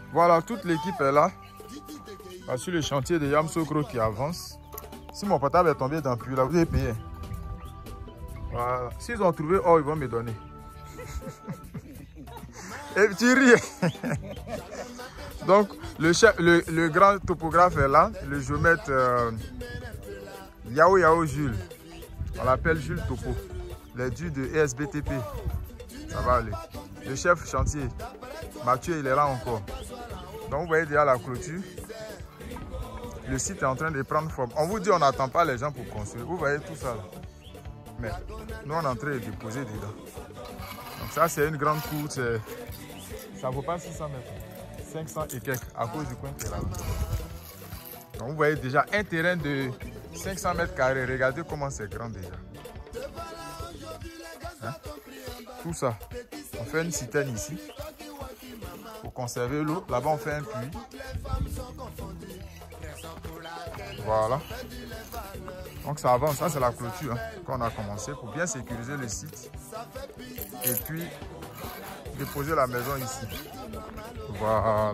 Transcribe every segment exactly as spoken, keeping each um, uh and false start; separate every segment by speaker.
Speaker 1: Voilà, toute l'équipe est là. Sur le chantier de Yamoussoukro qui avance. Si mon portable est tombé dans le puits, là, vous avez payé. Voilà. S'ils ont trouvé or, ils vont me donner. Et tu ris. Donc, le, chef, le, le grand topographe est là. Le géomètre euh, Yao Yao Jules. On l'appelle Jules Topo. Les dieux de E S B T P. Ça va aller. Le chef chantier, Mathieu, il est là encore. Donc, vous voyez déjà la clôture. Le site est en train de prendre forme. On vous dit on n'attend pas les gens pour construire. Vous voyez tout ça là. Mais nous on est en train de déposer dedans. Donc ça c'est une grande cour. Ça ne vaut pas six cents mètres. cinq cents et quelques à cause du coin qui est là. Donc vous voyez déjà un terrain de cinq cents mètres carrés. Regardez comment c'est grand déjà. Hein? Tout ça. On fait une citerne ici. Pour conserver l'eau. Là-bas on fait un puits. Voilà. Donc ça avance, ça c'est la clôture hein, qu'on a commencé pour bien sécuriser le site. Et puis déposer la maison ici. Voilà.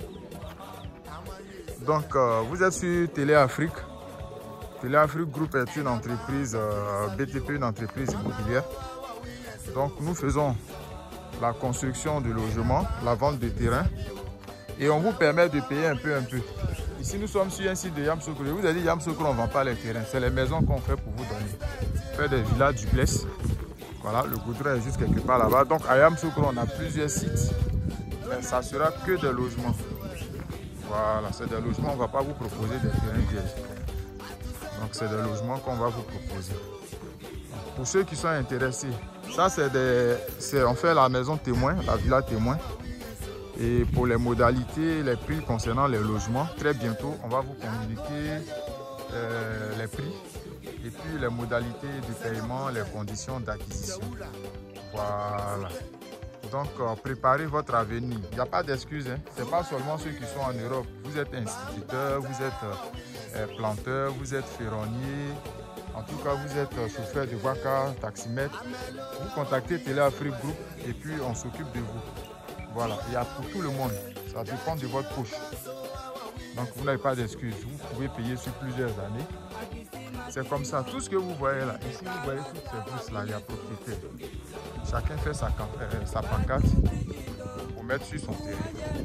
Speaker 1: Donc euh, vous êtes sur Télé Afrique. Télé Afrique Group est une entreprise euh, B T P, une entreprise immobilière. Donc nous faisons la construction de logements, la vente de terrains. Et on vous permet de payer un peu un peu. Ici, nous sommes sur un site de Yamoussoukro. Je vous ai dit, Yamoussoukro, on ne vend pas les terrains. C'est les maisons qu'on fait pour vous donner. Faire des villas duplex. Voilà, le goudron est juste quelque part là-bas. Donc, à Yamoussoukro, on a plusieurs sites. Mais ça sera que des logements. Voilà, c'est des logements. On ne va pas vous proposer des terrains vierges. Donc, c'est des logements qu'on va vous proposer. Donc, pour ceux qui sont intéressés, ça, c'est des... on fait la maison témoin, la villa témoin. Et pour les modalités, les prix concernant les logements, très bientôt, on va vous communiquer euh, les prix et puis les modalités de paiement, les conditions d'acquisition. Voilà. Donc, euh, préparez votre avenir. Il n'y a pas d'excuses. Hein. Ce n'est pas seulement ceux qui sont en Europe. Vous êtes instituteur, vous êtes euh, planteur, vous êtes ferronnier. En tout cas, vous êtes euh, chauffeur de voiture, taximètre. Vous contactez Télé Afrique Group et puis on s'occupe de vous. Voilà, il y a pour tout le monde, ça dépend de votre poche. Donc vous n'avez pas d'excuses, vous pouvez payer sur plusieurs années. C'est comme ça, tout ce que vous voyez là, ici vous voyez toutes ces bourses là, il y a propriétaire. Chacun fait sa, euh, sa pancarte pour mettre sur son terrain.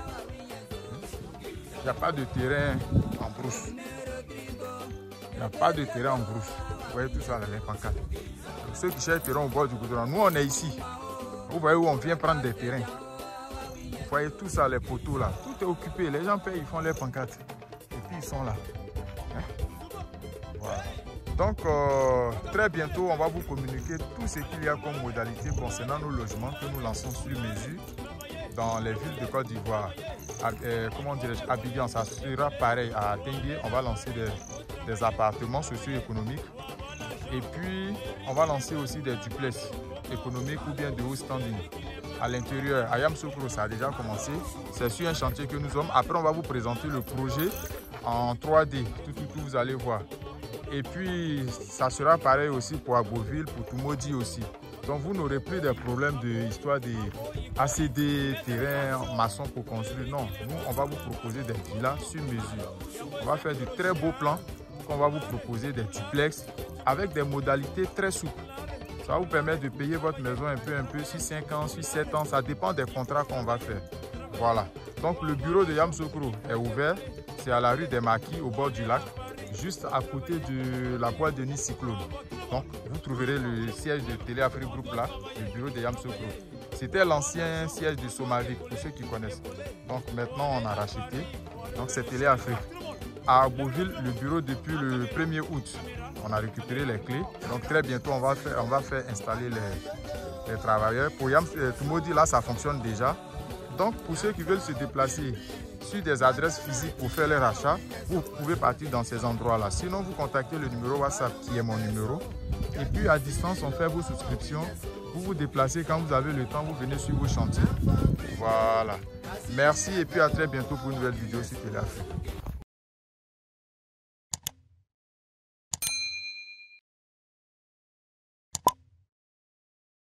Speaker 1: Il n'y a pas de terrain en brousse. Il n'y a pas de terrain en brousse. Vous voyez tout ça là, les pancartes. Donc, ceux qui cherchent terrain au bord du goudron, nous on est ici. Vous voyez où on vient prendre des terrains. Vous voyez tout ça, les poteaux là, tout est occupé. Les gens payent, ils font les pancartes. Et puis ils sont là. Hein? Voilà. Donc euh, très bientôt, on va vous communiquer tout ce qu'il y a comme modalité concernant nos logements que nous lançons sur mesure dans les villes de Côte d'Ivoire. Euh, comment dirais-je, Abidjan, ça sera pareil à Tengue. On va lancer des, des appartements socio-économiques. Et puis, on va lancer aussi des duplex économiques ou bien de haut standing. À l'intérieur, à Yamoussoukro, ça a déjà commencé. C'est sur un chantier que nous sommes. Après, on va vous présenter le projet en trois D. Tout, tout, tout, vous allez voir. Et puis, ça sera pareil aussi pour Agboville, pour Tumodi aussi. Donc, vous n'aurez plus de problèmes de histoire de A C D, terrain, maçon pour construire. Non, nous, on va vous proposer des villas sur mesure. On va faire de très beaux plans. On va vous proposer des duplex avec des modalités très souples. Ça va vous permettre de payer votre maison un peu, un peu, sur cinq ans, sur sept ans. Ça dépend des contrats qu'on va faire. Voilà. Donc, le bureau de Yamoussoukro est ouvert. C'est à la rue des Maquis, au bord du lac, juste à côté de la boîte de Nice Cyclone. Donc, vous trouverez le siège de Télé Afrique Group là, le bureau de Yamoussoukro. C'était l'ancien siège de Somavik, pour ceux qui connaissent. Donc, maintenant, on a racheté. Donc, c'est Télé Afrique. À Agboville, le bureau depuis le premier août. On a récupéré les clés. Donc très bientôt, on va faire, on va faire installer les, les travailleurs. Pour Yam Tumodi, là, ça fonctionne déjà. Donc pour ceux qui veulent se déplacer sur des adresses physiques pour faire les rachats, vous pouvez partir dans ces endroits-là. Sinon, vous contactez le numéro WhatsApp qui est mon numéro. Et puis à distance, on fait vos souscriptions. Vous vous déplacez quand vous avez le temps, vous venez sur vos chantiers. Voilà. Merci et puis à très bientôt pour une nouvelle vidéo sur Télé Afrique.